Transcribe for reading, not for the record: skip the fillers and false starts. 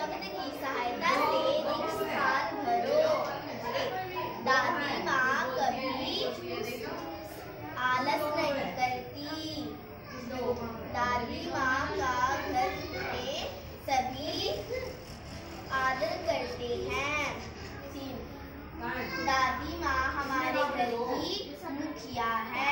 शब्द की सहायता से एक स्थान भरो। दादी माँ कभी आलस नहीं करती। दादी माँ का घर में सभी आदर करते हैं। दादी माँ हमारे घर की मुखिया है।